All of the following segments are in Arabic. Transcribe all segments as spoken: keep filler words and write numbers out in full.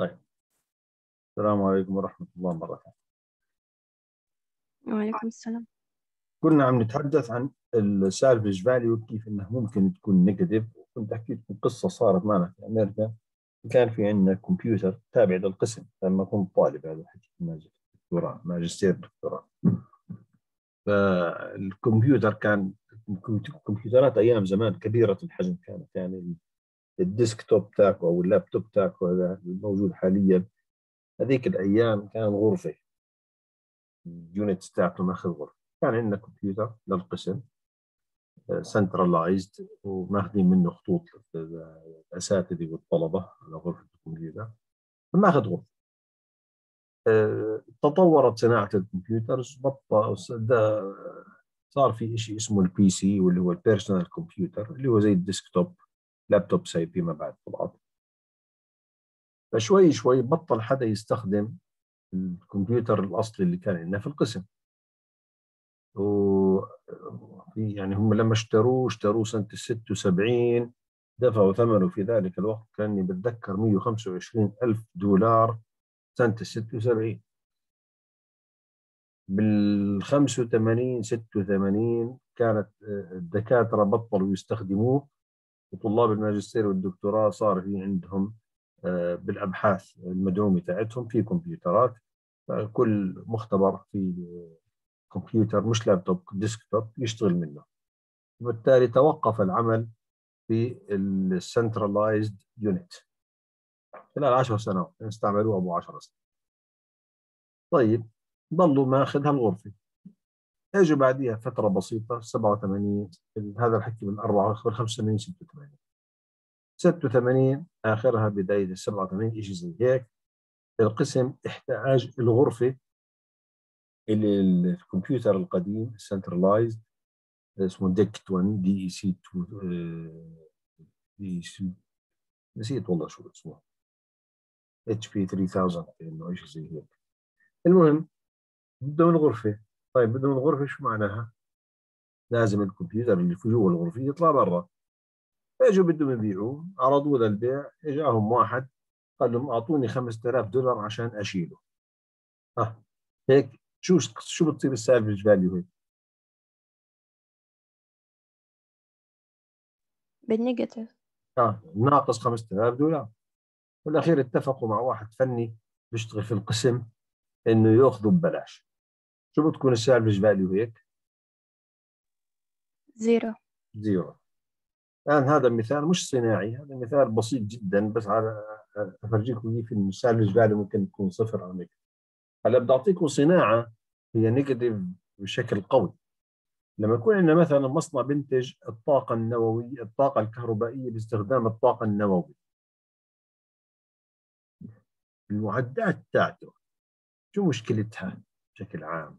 طيب، السلام عليكم ورحمة الله مرة ثانية. وعليكم السلام. كنا عم نتحدث عن السالفج فاليو، كيف انها ممكن تكون نيجاتيف. وكنت احكي لكم قصة صارت معنا في امريكا. كان في عندنا كمبيوتر تابع للقسم لما كنت طالب، هذا الحكي دكتوراه ماجستير دكتوراه. فالكمبيوتر كان الكمبيوترات ايام زمان كبيرة الحجم، كانت يعني الديسكتوب تاعك او اللابتوب تاعك هذا الموجود حاليا، هذيك الايام كان غرفة، اليونت تاعته ماخذ غرفة. كان عندنا كمبيوتر للقسم سنترلايزد، وماخذين منه خطوط الاساتذه والطلبه على غرفه الكمبيوتر، ماخذ غرفه. أه، تطورت صناعه الكمبيوترز، بطل صار في شيء اسمه البي سي، واللي هو البيرسونال كمبيوتر، اللي هو زي الديسكتوب، لابتوب ساي فيما بعد طلعت. فشوي شوي بطل حدا يستخدم الكمبيوتر الاصلي اللي كان عندنا في القسم. و يعني هم لما اشتروه اشتروه سنة ستة وسبعين، دفعوا ثمنه في ذلك الوقت، كاني بتذكر مئة وخمسة وعشرين ألف دولار سنة ستة وسبعين. بال خمسة وثمانين ستة وثمانين كانت الدكاترة بطلوا يستخدموه، وطلاب الماجستير والدكتوراه صار في عندهم بالأبحاث المدعومة تاعتهم في كمبيوترات. كل مختبر في كمبيوتر مش لابتوب ديسكتوب يشتغل منه، وبالتالي توقف العمل في السنترلايزد يونت خلال عشر سنوات، استعملوها ابو عشر سنين. طيب، ضلوا ماخذ هالغرفه. اجوا بعديها فتره بسيطه سبعة وثمانين، هذا الحكي من أربعة خمسة وثمانين ستة وثمانين ستة وثمانين اخرها بدايه سبعة وثمانين، شيء زي هيك. القسم احتاج الغرفه اللي الكمبيوتر القديم السنترلايزد اسمه ديك اثنين دي اي سي اثنين، دي اي سي، نسيت والله شو اسمه، اتش بي ثلاثة آلاف كأنه شيء زي هيك. المهم بدهم الغرفة. طيب بدهم الغرفة شو معناها؟ لازم الكمبيوتر اللي في جوا الغرفة يطلع برا. فاجوا بدهم يبيعوه، عرضوه للبيع، اجاهم واحد قال لهم اعطوني خمسة آلاف دولار عشان اشيله. اه هيك شو شو بتصير السالفج فاليو هيك؟ بالنيجاتيف. اه ناقص خمسة آلاف دولار. بالاخير اتفقوا مع واحد فني بيشتغل في القسم انه ياخذوا ببلاش. شو بتكون السالفج فاليو هيك؟ زيرو. زيرو. الآن هذا مثال مش صناعي، هذا مثال بسيط جدا، بس على أفرجيكم كيف إنه السالفج فاليو ممكن تكون صفر أو نيجاتيف. هلا بدي أعطيكم صناعة هي نيجاتيف بشكل قوي. لما يكون عندنا مثلا مصنع بينتج الطاقة النووية، الطاقة الكهربائية باستخدام الطاقة النووية، المعدات تاعته شو مشكلتها بشكل عام؟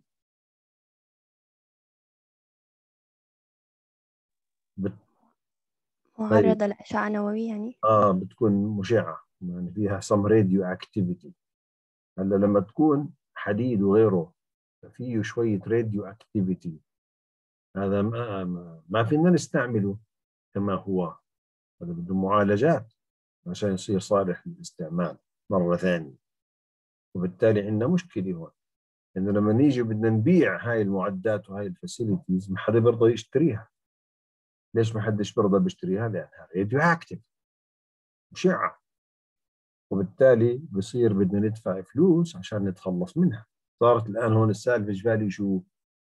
بت... طيب، معرضة لأشعة نووية يعني. آه بتكون مشعة، يعني فيها some radioactivity. هلا لما تكون حديد وغيره فيه شوية راديو اكتيفيتي، هذا ما, ما فينا نستعمله كما هو. هذا بده معالجات عشان يصير صالح للاستعمال مرة ثانية. وبالتالي عندنا مشكلة هون، إنه لما نيجي بدنا نبيع هاي المعدات وهاي الفاسيلتيز ما حدا بيرضى يشتريها. ليش ما حدش بيرضى بيشتريها؟ لأنها راديو اكتيف، مشعة. وبالتالي بصير بدنا ندفع فلوس عشان نتخلص منها. صارت الآن هون السالفج فاليو شو؟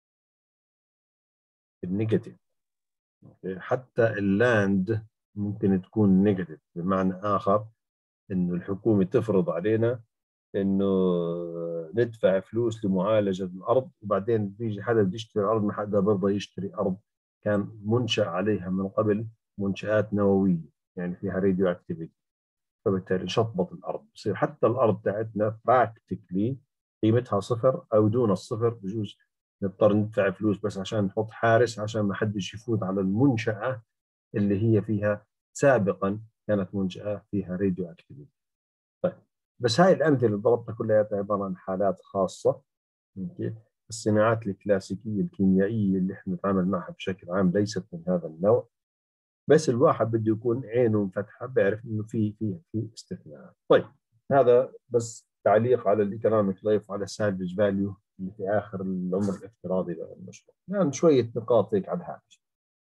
النيجاتيف. حتى اللاند ممكن تكون نيجاتيف، بمعنى آخر إنه الحكومة تفرض علينا إنه ندفع فلوس لمعالجة الأرض، وبعدين بيجي حدا بده يشتري الأرض ما حدا برضى يشتري أرض كان منشأ عليها من قبل منشآت نووية يعني فيها راديو اكتيفيتي. فبالتالي شطبت الأرض، بصير حتى الأرض تاعتنا براكتيكلي قيمتها صفر أو دون الصفر. بجوز نضطر ندفع فلوس بس عشان نحط حارس عشان ما حدش يفوت على المنشأة اللي هي فيها سابقا كانت منشأة فيها راديو اكتيفيتي. طيب، بس هاي الأمثلة اللي ضربتها كلها عبارة عن حالات خاصة. الصناعات الكلاسيكية الكيميائية اللي احنا نتعامل معها بشكل عام ليست من هذا النوع. بس الواحد بده يكون عينه مفتحة، بيعرف انه في في في استثناءات. طيب، هذا بس تعليق على الايكونوميك لايف وعلى السالفج فاليو اللي في اخر العمر الافتراضي للمشروع، يعني شويه نقاط هيك على الهامش.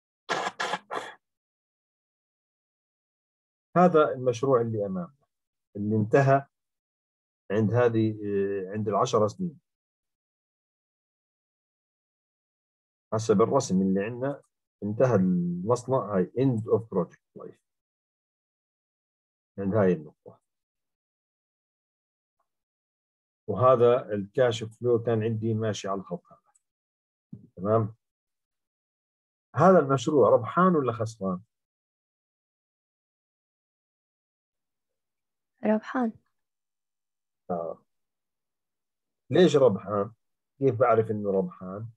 هذا المشروع اللي امامنا اللي انتهى عند هذه آه، عند العشر سنين حسب الرسم اللي عندنا. انتهى المصنع، هاي end of project life عند هاي النقطة. وهذا الكاش فلو كان عندي ماشي على الخط هذا. تمام. هذا المشروع ربحان ولا خسران؟ ربحان. آه. ليش ربحان؟ كيف بعرف انه ربحان؟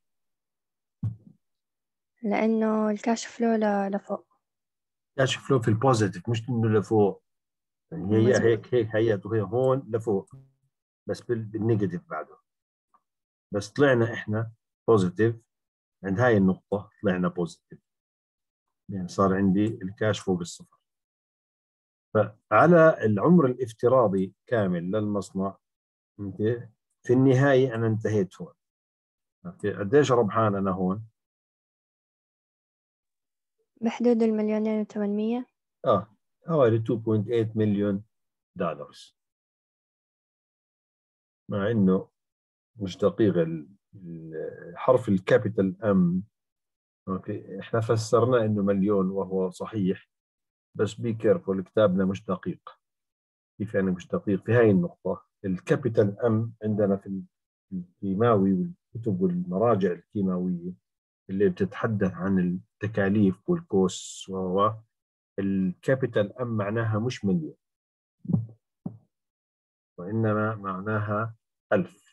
لأنه الكاش فلو ل- لفوق. كاش فلو في البوزيتيف، مش انه لفوق. يعني هي مزبوط. هيك هيك هيئته هي هون لفوق، بس بال- بالنيجاتيف بعده. بس طلعنا احنا بوزيتيف عند هاي النقطة، طلعنا بوزيتيف، يعني صار عندي الكاش فوق الصفر. فعلى العمر الافتراضي كامل للمصنع، اوكي، في النهاية أنا انتهيت هون. اوكي، قديش ربحان أنا هون؟ بحدود المليونين وثمانمية. آه حوالي اثنين فاصلة ثمانية مليون دولار، مع إنه مش دقيق ال- ال- حرف الكابيتال أم. اوكي، احنا فسرنا انه مليون وهو صحيح، بس بي كيرفول كتابنا مش دقيق. كيف يعني مش دقيق؟ في هاي النقطة الكابيتال ام عندنا في الكيماوي والكتب والمراجع الكيماوية اللي بتتحدث عن التكاليف والكوس، وهو الكابيتال ام معناها مش مليون، وإنما معناها ألف.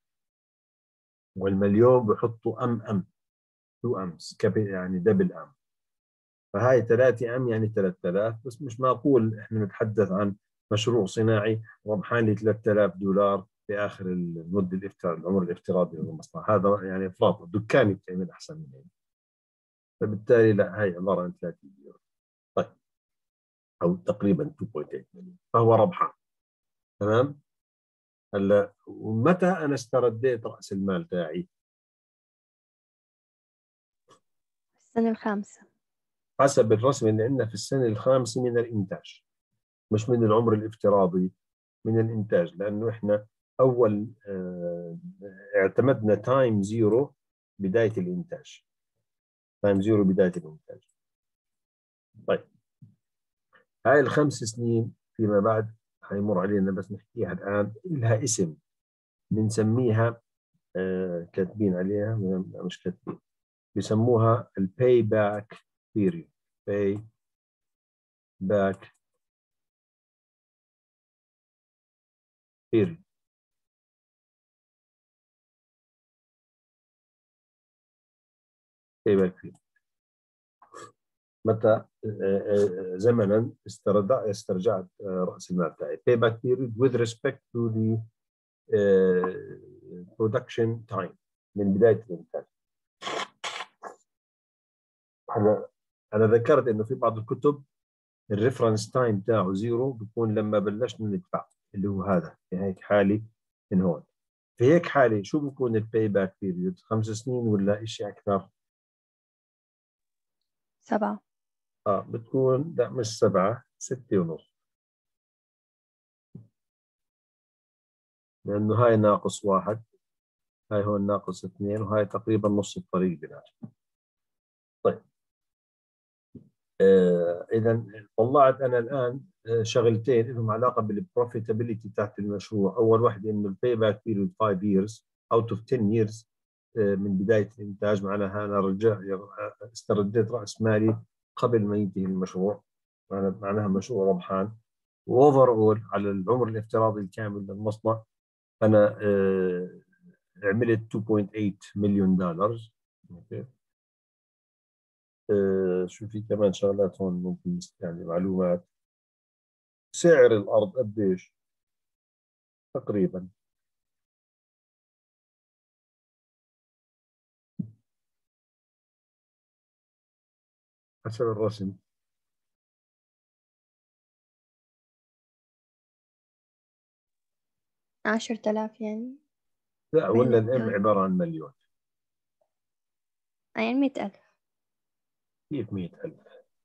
والمليون بحطوا أم أم تو أمس يعني دبل أم. فهاي ثلاثة أم يعني ثلاثة آلاف، بس مش معقول إحنا نتحدث عن مشروع صناعي ربحان لي ثلاثة آلاف دولار في آخر المدة الافتراضي العمر الافتراضي للمصنع. هذا يعني إفراط، دكاني بتعمل أحسن من هيك. فبالتالي لا، هاي عبارة عن ثلاثين يورو. طيب، أو تقريبا اثنين فاصلة ثمانية مليون، فهو ربحان. تمام. هلا ومتى أنا استرديت رأس المال تاعي؟ السنة الخامسة. حسب الرسم اللي عندنا في السنة الخامسة من الإنتاج، مش من العمر الافتراضي، من الإنتاج. لأنه إحنا أول اه اعتمدنا تايم زيرو بداية الإنتاج. تايم زيرو بداية الإنتاج. طيب، هاي الخمس سنين فيما بعد حيمر علينا، بس نحكيها الآن. لها اسم بنسميها، اه كاتبين عليها مش كاتبين، بيسموها الباي باك بيريود. باي باك بيريود. باي باك بيريود متى آه، آه، زمنا استرجع استرجعت آه، رأس المال تاعي. payback period with respect to the آه، production time، من بداية الإنتاج. أنا أنا ذكرت إنه في بعض الكتب الريفرنس تايم تاعه زيرو، بيكون لما بلشنا ندفع، اللي هو هذا في هيك حالي من هون. في هيك حالي شو بيكون الباي باك بيريود؟ خمس سنين ولا شيء أكثر؟ سبعة. آه بتكون لا، مش سبعة، ستة ونص. لأنه هاي ناقص واحد، هاي هون ناقص اثنين، وهاي تقريبا نص الطريق بيناتهم. طيب، آه إذا طلعت أنا الآن آه شغلتين لهم علاقة بالبروفيتابيلتي تاعت المشروع. أول واحدة إنه الباي باك بيريود خمسة years out of عشرة years آه من بداية الإنتاج، معناها أنا رجع استرديت رأس مالي قبل ما ينتهي المشروع، معناها مشروع ربحان. وأوفر أول على العمر الافتراضي الكامل للمصنع أنا آه عملت اثنين فاصلة ثمانية مليون دولار. اوكي. آه شو في كمان شغلات هون ممكن يعني معلومات. سعر الارض قديش تقريبا؟ حسب الرسم عشرة آلاف يعني. لا، بين ولا الام الاثنين. عباره عن مليون. يعني مئة ألف. كيف مئة ألف؟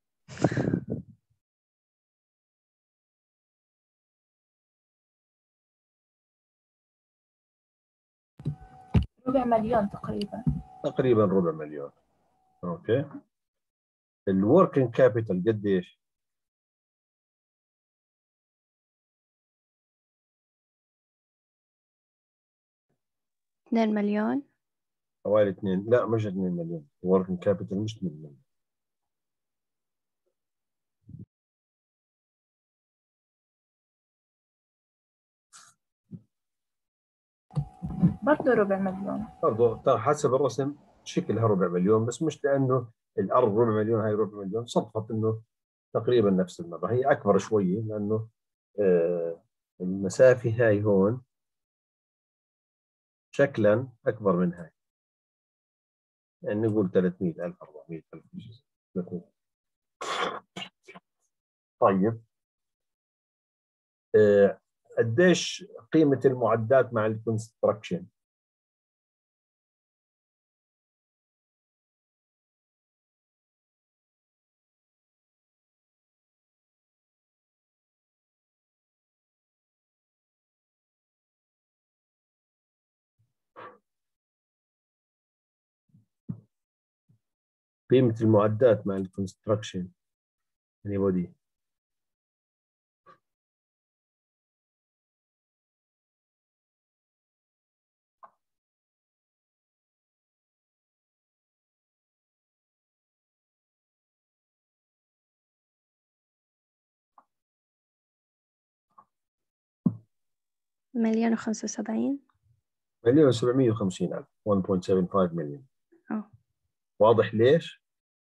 ربع مليون تقريبا. تقريبا ربع مليون. اوكي. الوركينج كابيتال قديش؟ اثنين مليون. حوالي اثنين، لا مش اثنين مليون، الوركينج كابيتال مش اثنين مليون. برضه ربع مليون. برضه حسب الرسم شكلها ربع مليون، بس مش لانه الارض ربع مليون هاي ربع مليون، صدفت انه تقريبا نفس المبلغ. هي اكبر شويه لانه آه المسافه هاي هون شكلا اكبر من هاي، يعني نقول ثلاثمئة ألف أربعمئة ألف. طيب آه قديش قيمه المعدات مع الكونستراكشن؟ قيمه المعدات مع الكونستراكشن anybody؟ مليون وخمسة وسبعين. مليون وسبعمئة وخمسين ألف، واحد فاصلة سبعة خمسة مليون. أوه. واضح ليش؟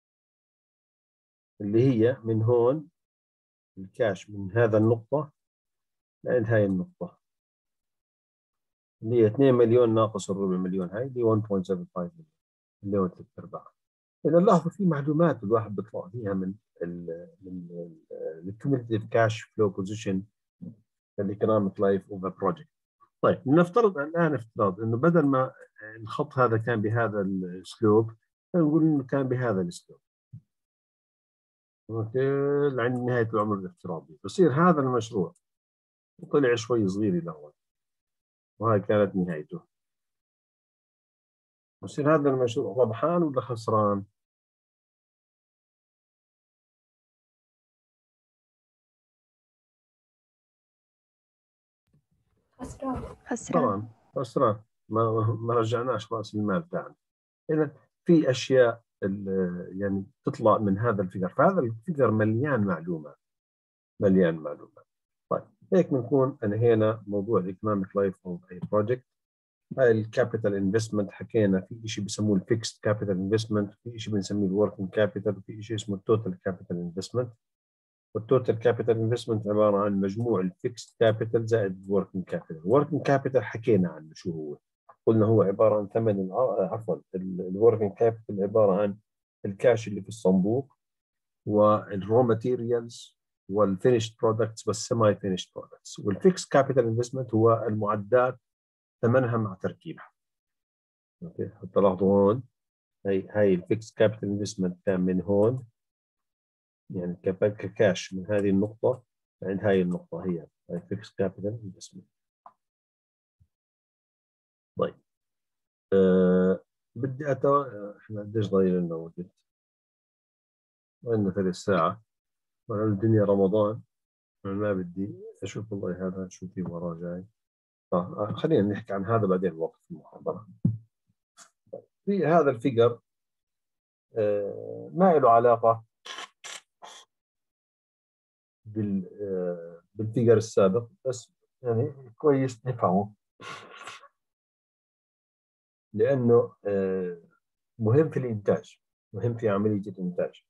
اللي هي من هون الكاش من هذا النقطة لعند هاي النقطة اللي هي اثنين مليون ناقص الربع مليون، هاي اللي واحد فاصلة سبعة خمسة مليون اللي هو ثلاث أرباع. إذا لاحظوا في معلومات الواحد بيطلع فيها من ال من الكوميوليتيف كاش فلو بوزيشن الايكونوميك لايف اوف ا بروجكت. طيب نفترض الآن افتراض إنه بدل ما الخط هذا كان بهذا الأسلوب، نقول إنه كان بهذا الأسلوب. اوكي، لعند نهايه العمر الافتراضي بصير هذا المشروع طلع شوي صغير الاول، وهاي كانت نهايته. بصير هذا المشروع ربحان ولا خسران؟ خسران. خسران. خسران. ما ما رجعناش راس المال تاعنا. اذا في اشياء يعني تطلع من هذا الفكر، فهذا الفكر مليان معلومات، مليان معلومات. طيب هيك بنكون انهينا موضوع الايكونوميك لايف اوف اي بروجكت. هاي الكابيتال انفستمنت حكينا، في شيء بسموه الفيكست كابيتال انفستمنت، في شيء بنسميه الوركينج كابيتال، في شيء اسمه التوتال كابيتال انفستمنت. والتوتال كابيتال انفستمنت عباره عن مجموع الفيكست كابيتال زائد الوركينج كابيتال. الوركينج كابيتال حكينا عنه شو هو، قلنا هو عباره عن ثمن، عفوا الوركينج كابيتال عباره عن الكاش اللي في الصندوق والرو ماتيريالز والفينيشد برودكتس والسيمي فينيشد برودكتس. والفيكس كابيتال انفستمنت هو المعدات ثمنها مع تركيبها. اوكي، حتى لاحظوا هون هي هاي الفيكس كابيتال انفستمنت كان من هون، يعني ككاش من هذه النقطة عند هاي النقطة، هي هاي فيكس كابيتال انفستمنت. طيب أه بدي أتو... احنا قديش ضايل لنا وقت؟ عندنا ثلث ساعة وأنا الدنيا رمضان، أنا ما بدي أشوف والله هذا شو في وراه جاي. آه خلينا نحكي عن هذا بعدين وقت المحاضرة. في هذا الفيجر آه ما له علاقة بال آه بالفيجر السابق، بس يعني كويس نفهمه لأنه آه مهم في الإنتاج، مهم في عملية الإنتاج.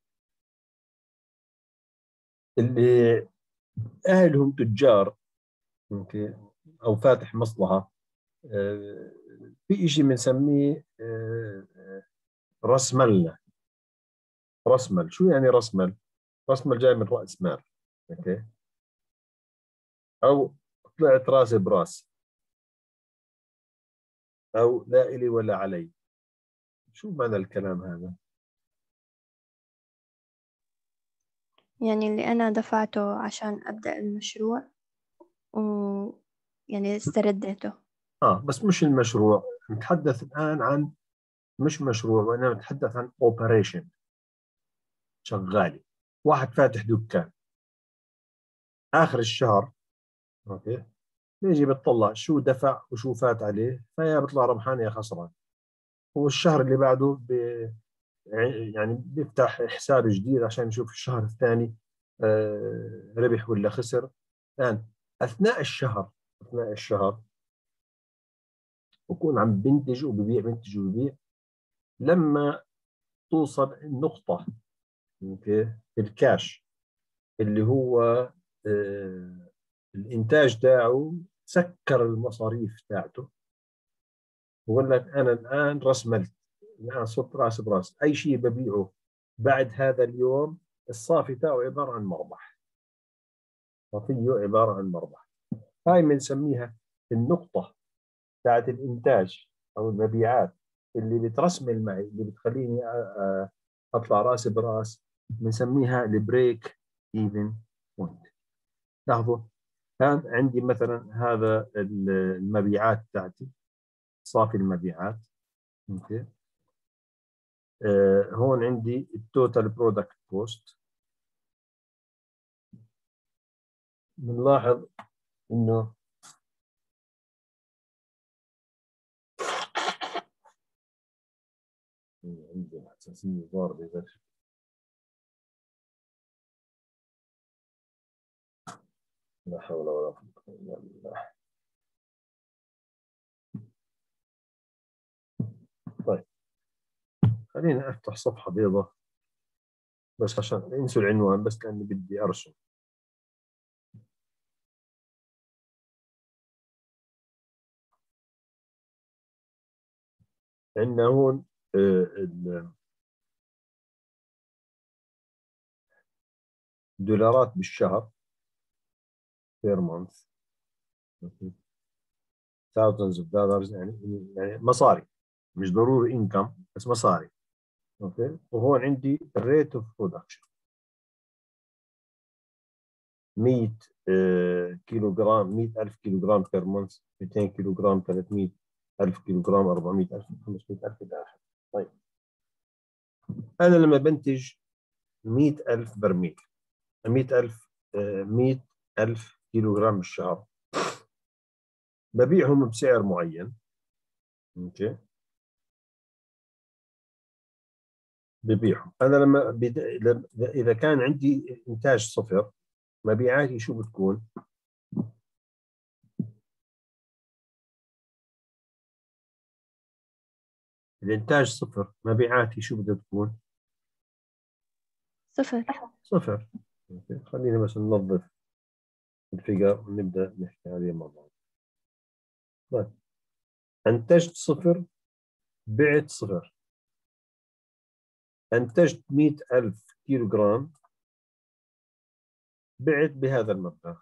اللي أهلهم تجار ممكن أو فاتح مصلحة، آه في شيء بنسميه آه رأس مال. رأس مال شو يعني رأس مال؟ رأس مال جاي من رأس مال. أوكي، أو طلعت راسي براس. أو لا إلي ولا علي. شو معنى الكلام هذا؟ يعني اللي أنا دفعته عشان أبدأ المشروع ويعني استرديته. آه بس مش المشروع، نتحدث الآن عن مش مشروع، وإنما نتحدث عن أوبريشن، شغالي. واحد فاتح دكان آخر الشهر، أوكي، بيجي بتطلع شو دفع وشو فات عليه، فيا بيطلع ربحان يا خسران. والشهر اللي بعده بي يعني بيفتح حساب جديد عشان يشوف الشهر الثاني آه ربح ولا خسر. الآن أثناء الشهر أثناء الشهر بكون عم بنتج وببيع، بنتج وببيع، لما توصل النقطة اوكي الكاش اللي هو آه الإنتاج تاعه سكر المصاريف تاعته، بقول لك أنا الآن رسملت، الآن صرت راس براس، أي شيء ببيعه بعد هذا اليوم الصافي تاعه عبارة عن مربح، صافيه عبارة عن مربح. هاي بنسميها النقطة بتاعت الإنتاج أو المبيعات اللي بترسمل معي، اللي بتخليني أطلع راس براس، بنسميها البريك إيفن بوينت. لاحظوا كان عندي مثلا هذا المبيعات تاعتي، صافي المبيعات، اوكي. آه هون عندي التوتال برودكت كوست، بنلاحظ انه عندي حساسية ضاربة إذا لا حول ولا قوة إلا بالله. طيب خلينا أفتح صفحة بيضاء بس عشان انسوا العنوان، بس لأني بدي أرسم. عندنا هون الدولارات بالشهر per month thousands of dollars، يعني يعني مصاري، مش ضروري income بس مصاري، اوكي. وهون عندي rate of production مية كيلو جرام، مية ألف كيلو جرام per month، مئتين كيلو جرام، ثلاثمية ألف كيلو جرام، أربعمية ألف، خمسمية ألف إلى آخره. طيب أنا لما بنتج مية ألف برميل، مية ألف مية ألف كيلو جرام بالشهر، ببيعهم بسعر معين، اوكي. ببيعهم انا لما بد... اذا كان عندي انتاج صفر، مبيعاتي شو بتكون؟ الانتاج صفر، مبيعاتي شو بدها تكون؟ صفر. صفر. اوكي، خلينا بس ننظف الفيجر ونبدا نحكي عليه مع بعض. طيب انتجت صفر، بعت صفر، انتجت مية ألف كيلو جرام، بعت بهذا المبلغ.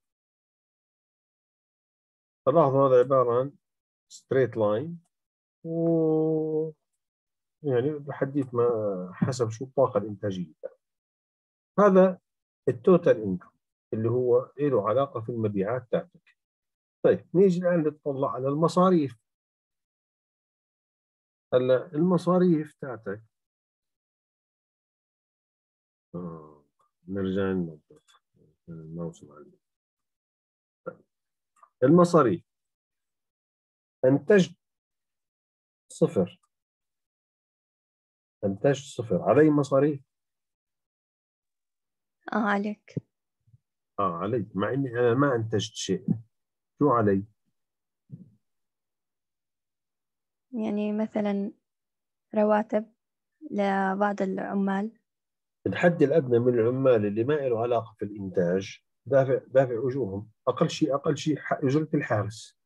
فلاحظوا هذا عباره عن ستريت لاين، و يعني بحديث ما حسب شو الطاقه الانتاجيه. هذا التوتال انكم اللي هو له علاقه في المبيعات تاعتك. طيب نيجي الان نطلع على المصاريف. هلا المصاريف تاعتك آه. نرجع ننظف الماوس معلم. طيب. المصاريف انتجت صفر، انتجت صفر، علي مصاريف؟ اه عليك. اه علي، مع اني انا ما انتجت شيء. شو علي؟ يعني مثلا رواتب لبعض العمال. الحد الادنى من العمال اللي ما له علاقه في الانتاج دافع دافع اجورهم، اقل شيء اقل شيء اجره الحارس،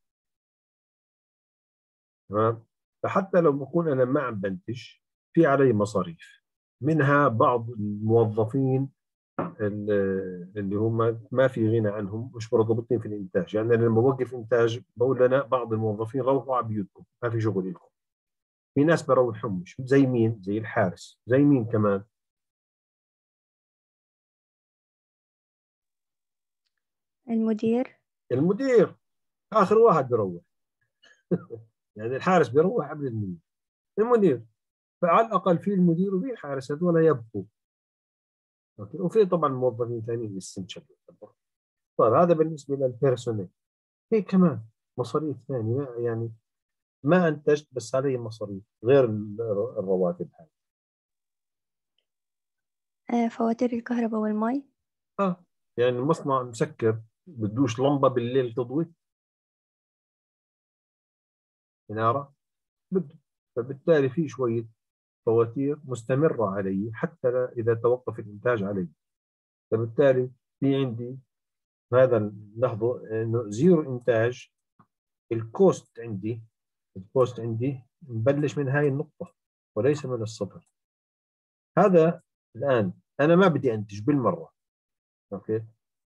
تمام. فحتى لو بكون انا ما عم بنتج، في علي مصاريف، منها بعض الموظفين اللي هم ما في غنى عنهم، مش مرتبطين في الانتاج. يعني أنا لما بوقف انتاج بقول لنا بعض الموظفين روحوا على بيوتكم، ما في شغل لكم. في ناس بروحهم، مش زي مين؟ زي الحارس، زي مين كمان؟ المدير. المدير اخر واحد بيروح. يعني الحارس بيروح قبل المدير. المدير، فعلى الاقل في المدير وفي الحارس، هذول يبقوا. اوكي، وفي طبعا موظفين ثانيين للسنشل. طيب هذا بالنسبه للبيرسونيل. في كمان مصاريف ثانيه، يعني ما انتجت بس علي مصاريف غير الرواتب هاي. آه، فواتير الكهرباء والمي. اه يعني المصنع مسكر، بدوش لمبه بالليل تضوي مناره، بده. فبالتالي في شويه فواتير مستمره علي حتى لا اذا توقف الانتاج علي. فبالتالي في عندي هذا، لاحظوا انه زيرو انتاج. الكوست عندي الكوست عندي مبلش من هاي النقطه وليس من الصفر. هذا الان انا ما بدي انتج بالمره. اوكي،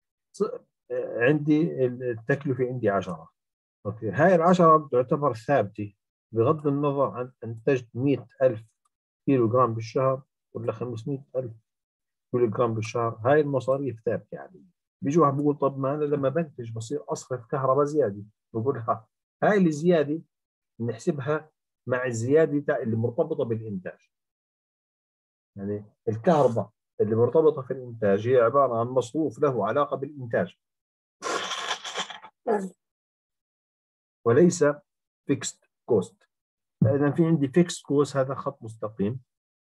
عندي التكلفه عندي عشرة. اوكي، هاي العشرة تعتبر ثابته بغض النظر عن انتجت مئة ألف كيلو جرام بالشهر ولا خمسمئة ألف كيلو جرام بالشهر. هاي المصاريف ثابته يعني. بيجي واحد بيقول طب ما انا لما بنتج بصير اصرف كهرباء زياده. بقول لها هاي الزياده نحسبها مع الزياده تاع اللي مرتبطه بالانتاج. يعني الكهرباء اللي مرتبطه في الانتاج هي عباره عن مصروف له علاقه بالانتاج وليس فيكست كوست. فاذا في عندي فيكست كوست، هذا خط مستقيم،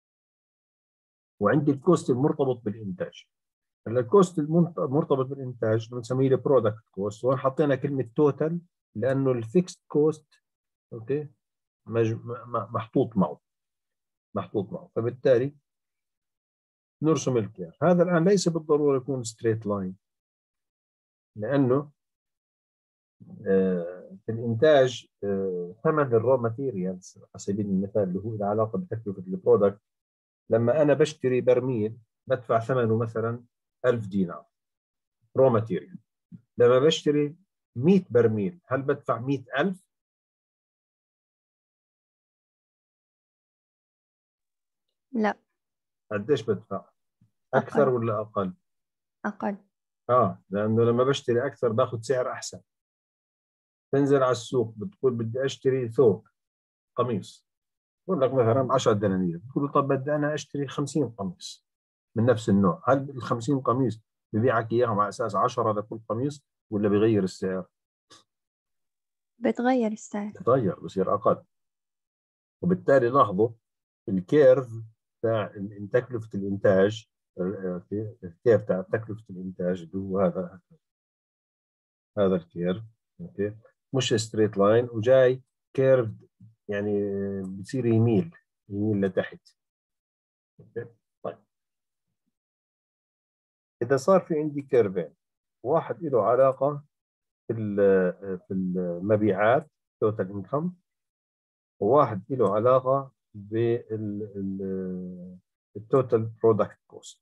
وعندي الكوست المرتبط بالانتاج. الكوست المرتبط بالانتاج بنسميه البرودكت كوست، وهون حطينا كلمه توتال لانه الفيكست كوست اوكي محطوط معه محطوط معه فبالتالي نرسم الكير. هذا الان ليس بالضروره يكون ستريت لاين، لانه في الانتاج ثمن الرو ماتيريالز على سبيل المثال اللي هو له علاقه بتكلفه البرودكت. لما انا بشتري برميل بدفع ثمنه مثلا ألف دينار رو ماتيريال. لما بشتري مئة برميل هل بدفع مئة ألف؟ لا. قديش بدفع؟ اكثر أقل. ولا اقل؟ أقل. اه لانه لما بشتري اكثر باخذ سعر احسن. تنزل على السوق بتقول بدي اشتري ثوب قميص، بقول لك مثلا عشرة دنانير، بتقول طب بدي انا اشتري خمسين قميص من نفس النوع. هل ال خمسين قميص ببيعك اياهم على اساس عشرة لكل قميص ولا بغير السعر؟ بتغير السعر. بتغير، بصير اقل. وبالتالي لاحظوا الكيرف تاع تكلفه الانتاج، الكيرف تاع تكلفه الانتاج اللي هو هذا هذا الكيرف. اوكي، مش ستريت لاين وجاي كيرف، يعني بصير يميل يميل لتحت. اوكي طيب، اذا صار في عندي كيرفين، واحد له علاقه في في المبيعات توتال انكم، وواحد له علاقه بالتوتال برودكت كوست.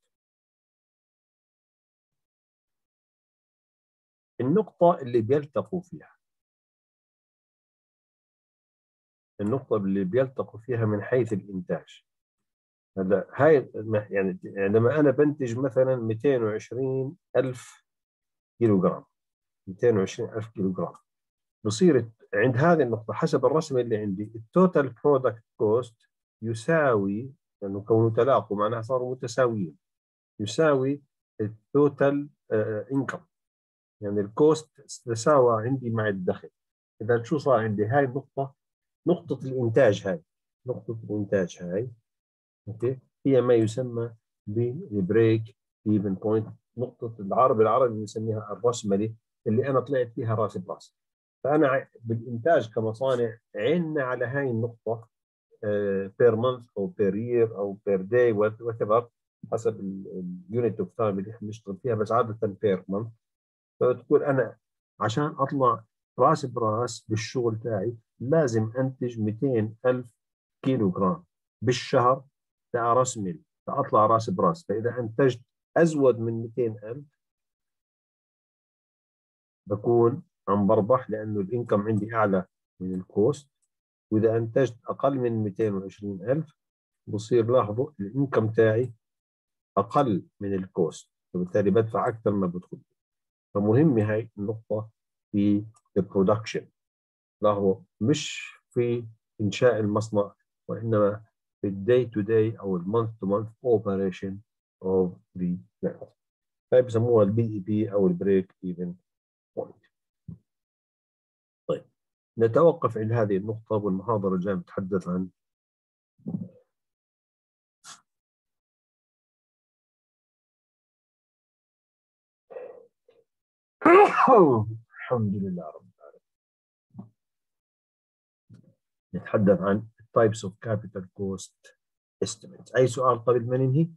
النقطه اللي بيلتقوا فيها النقطه اللي بيلتقوا فيها من حيث الانتاج. هلا هاي يعني لما انا بنتج مثلا مئتين وعشرين ألف كيلو جرام مئتين وعشرين ألف كيلو جرام، بصير عند هذه النقطة حسب الرسم اللي عندي التوتال برودكت كوست يساوي، لأنه كونه تلاقوا معناها صاروا متساويين، يساوي التوتال انكم. يعني الكوست تساوى عندي مع الدخل. إذا شو صار عندي؟ هاي النقطة، نقطة الإنتاج هاي نقطة الإنتاج هاي اوكي هي ما يسمى بالبريك ايفن بوينت، نقطة العرض بالعربي بنسميها الرأسمالي اللي أنا طلعت فيها راس براس. فأنا بالإنتاج كمصانع عنا على هاي النقطة بير مانث أو بير يير أو بير داي وات ايفر حسب اليونت اوف تايم اللي احنا بنشتغل فيها، بس عادة بير مانث. فتقول أنا عشان أطلع راس براس بالشغل تاعي لازم أنتج مئتين ألف كيلو جرام بالشهر تاع راس ميل فاطلع راس براس. فاذا انتجت أزود من مئتين ألف بكون عم بربح، لأنه الإنكم عندي أعلى من الكوست. وإذا أنتجت أقل من مئتين وعشرين ألف بصير لاحظوا الإنكم تاعي أقل من الكوست، فبالتالي بدفع أكثر ما بدخل. فمهمة هاي النقطة في البرودكشن، لاحظوا مش في إنشاء المصنع، وإنما في الداي تو داي أو المانث تو مانث اوبريشن اوف ذا بلانت. هاي بسموها البي اي بي أو البريك ايفن بوينت. طيب نتوقف عند هذه النقطة، والمحاضرة الجاية بتحدث عن الحمد لله رب العالمين. نتحدث عن types of capital cost estimates. أي سؤال قبل ما ننهي؟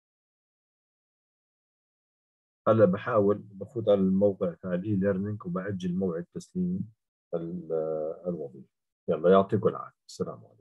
هلا بحاول بفوت على الموقع تاع الاي ليرنينج وبأجل موعد تسليم الوظيفة. يلا يعطيكم العافية، السلام عليكم.